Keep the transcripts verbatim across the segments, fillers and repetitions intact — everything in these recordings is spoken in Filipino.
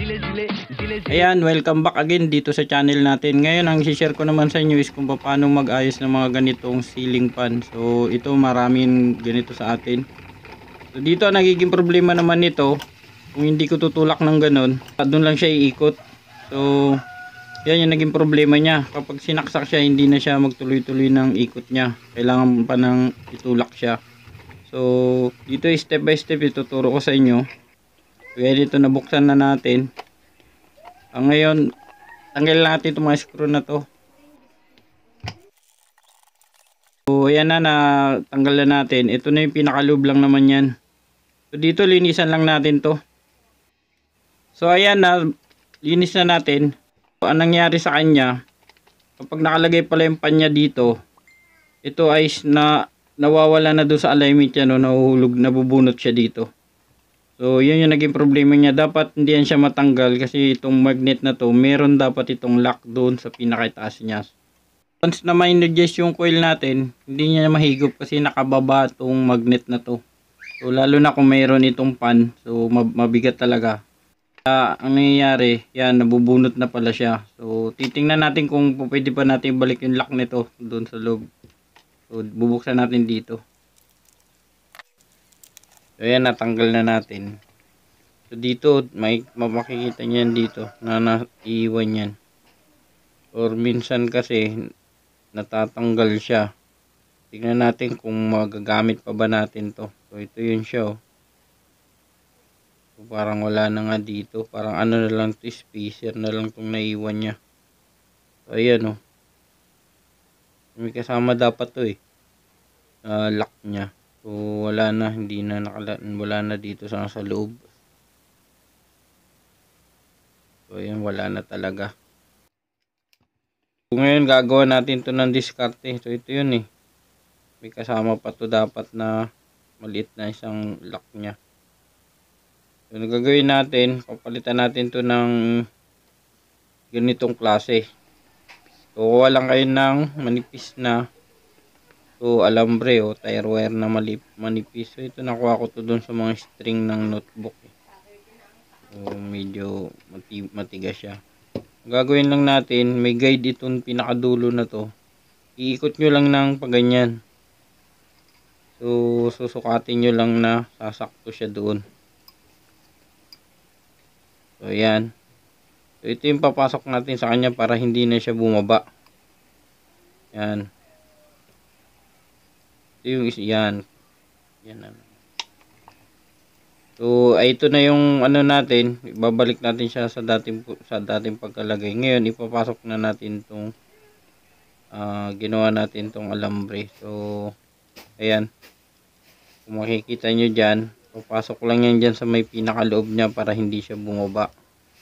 Ayan, welcome back again dito sa channel natin. Ngayon, ang share ko naman sa inyo is kung paano mag-ayos ng mga ganitong ceiling fan. So, ito maraming ganito sa atin. So, dito ang nagiging problema naman nito, kung hindi ko tutulak ng ganun, doon lang siya iikot. So, yan yung naging problema niya. Kapag sinaksak siya, hindi na siya magtuloy-tuloy ng ikot niya. Kailangan pa nang itulak siya. So, dito step by step ituturo ko sa inyo. Kaya dito nabuksan na natin. Ang ngayon, tanggal natin itong mga screw na to. So, ayan na, na tanggal na natin. Ito na yung pinakaloob lang naman yan. So, dito linisan lang natin to. So, ayan na, linis na natin. So, ang nangyari sa kanya, kapag nakalagay pala yung pan niya dito, ito ay na, nawawala na doon sa alignment niya, no? Nahuhulog, nabubunot siya dito. So, yun yung naging problema niya. Dapat hindi yan siya matanggal kasi itong magnet na to, meron dapat itong lock doon sa pinakataas niya. Once na ma-adjust yung coil natin, hindi niya mahigop kasi nakababa itong magnet na to. So, lalo na kung mayroon itong pan, so mabigat talaga. Uh, ang nangyayari, yan, nabubunot na pala siya. So, titingnan natin kung pwede pa natin balik yung lock nito doon sa loob. So, bubuksan natin dito. So, ayan, natanggal na natin. So, dito, may makikita niyan dito na naiiwan yan. Or minsan kasi, natatanggal siya. Tingnan natin kung magagamit pa ba natin to. So, ito yun siya, oh. So, parang wala na nga dito. Parang ano na lang to, spacer na lang itong naiiwan niya. So, ayan, oh. May kasama dapat to, eh. Uh, lock niya. So, wala na, hindi na nakala, wala na dito sa, sa loob. So, ayan, wala na talaga. So, ngayon, gagawa natin to ng diskarte. So, ito yun eh. May kasama pa to dapat na maliit na isang lock niya. So, nagagawin natin, papalitan natin to ng ganitong klase. So, kuha lang kayo ng manipis na so, alambre o tire wire na malip, manipis. So, ito nakuha ko to doon sa mga string ng notebook. Eh. So, medyo mati matigas siya. Gagawin lang natin, may guide itong pinakadulo na to. Iikot nyo lang ng paganyan. So, susukatin nyo lang na sasakto siya doon. So, ayan. So, ito yung papasok natin sa kanya para hindi na siya bumaba. Ayan. Ito yung yan. Yan na. So, ay ito na yung ano natin. Ibabalik natin siya sa dating sa dating pagkalagay. Ngayon, ipapasok na natin tong uh, ginawa natin tong alambre. So, ayan. Kung makikita nyo dyan, papasok lang yan dyan sa may pinakaloob niya para hindi siya bumaba.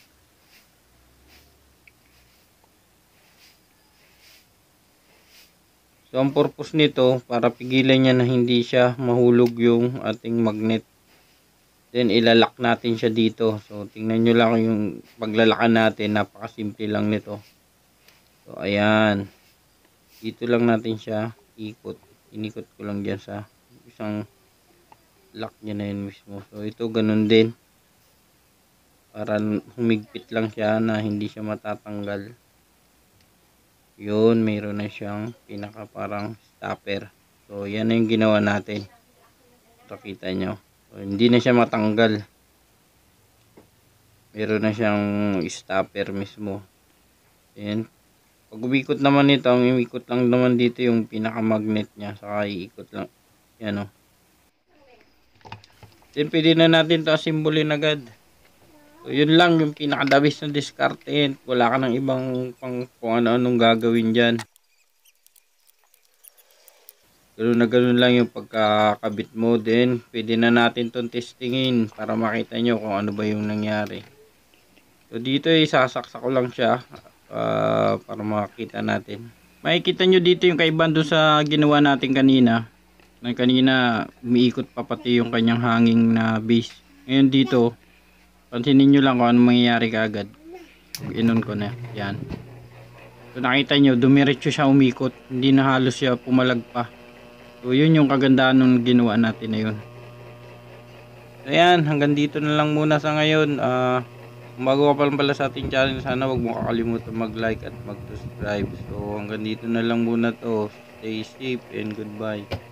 So, ang purpose nito, para pigilan niya na hindi siya mahulog yung ating magnet. Then, ilalak natin siya dito. So, tingnan nyo lang yung paglalakan natin. Napakasimple lang nito. So, ayan. Dito lang natin siya ikot. Inikot ko lang dyan sa isang lock niya na yun mismo. So, ito ganun din. Para humigpit lang siya na hindi siya matatanggal. Yun, mayroon na siyang pinaka parang stopper. So, yan na yung ginawa natin. Ito, kita nyo. So, hindi na siya matanggal. Mayroon na siyang stopper mismo. Yan. Pag umikot naman ito, ang umikot lang naman dito yung pinaka magnet niya. Saka iikot lang. Yan, o. Then, pwede na natin ito asimbolin agad. So, yun lang yung pinakadabis na diskarte. Wala ka ng ibang pang kung ano-anong gagawin dyan. Ganun na ganun lang yung pagkakabit mo. Then, pwede na natin itong testingin para makita nyo kung ano ba yung nangyari. So, dito isasaksak ko lang siya uh, para makita natin. Makikita nyo dito yung kaibahan doon sa ginawa natin kanina. Na kanina, umiikot pa pati yung kanyang hanging na base. Ngayon dito, pansinin nyo lang kung ano mangyayari kaagad. Inon ko na. Yan. So, nakita nyo, dumiretso siya umikot. Hindi na halos siya pumalag pa. So, yun yung kagandahan nung ginawa natin na yun. So, ayan. Hanggang dito na lang muna sa ngayon. Uh, Kung bago ka pa lang pala sa ating channel, sana wag mo kakalimutan mag-like at mag-subscribe. So hanggang dito na lang muna to. Stay safe and goodbye.